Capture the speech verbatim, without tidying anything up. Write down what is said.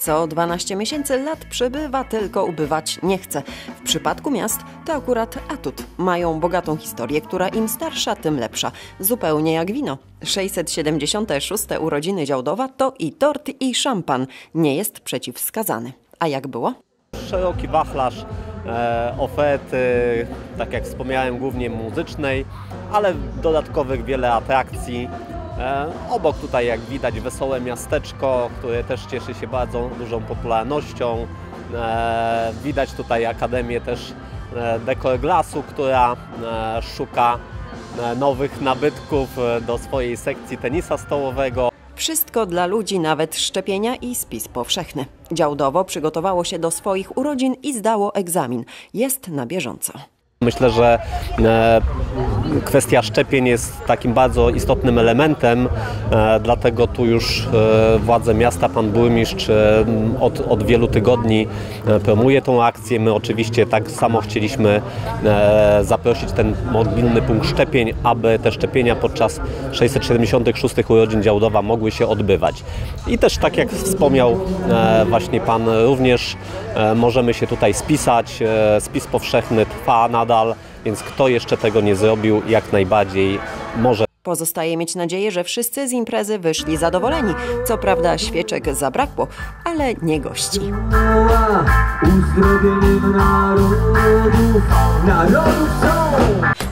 Co dwanaście miesięcy lat przybywa, tylko ubywać nie chce. W przypadku miast to akurat atut. Mają bogatą historię, która im starsza, tym lepsza. Zupełnie jak wino. sześćset siedemdziesiąte szóste urodziny Działdowa to i tort, i szampan. Nie jest przeciwwskazany. A jak było? Szeroki wachlarz e, oferty, tak jak wspomniałem, głównie muzycznej, ale dodatkowych wiele atrakcji. E, obok tutaj, jak widać, wesołe miasteczko, które też cieszy się bardzo dużą popularnością. E, widać tutaj Akademię też e, Dekor Glasu, która e, szuka e, nowych nabytków do swojej sekcji tenisa stołowego. Wszystko dla ludzi, nawet szczepienia i spis powszechny. Działdowo przygotowało się do swoich urodzin i zdało egzamin. Jest na bieżąco. Myślę, że e, kwestia szczepień jest takim bardzo istotnym elementem, e, dlatego tu już e, władze miasta, pan burmistrz e, od, od wielu tygodni e, promuje tą akcję. My oczywiście tak samo chcieliśmy e, zaprosić ten mobilny punkt szczepień, aby te szczepienia podczas sześćset siedemdziesiątych szóstych urodzin Działdowa mogły się odbywać. I też tak jak wspomniał e, właśnie pan również, e, możemy się tutaj spisać. E, spis powszechny trwa nadal. Więc kto jeszcze tego nie zrobił, jak najbardziej może. Pozostaje mieć nadzieję, że wszyscy z imprezy wyszli zadowoleni. Co prawda świeczek zabrakło, ale nie gości. Uzdrowieniem narodów, narodów są!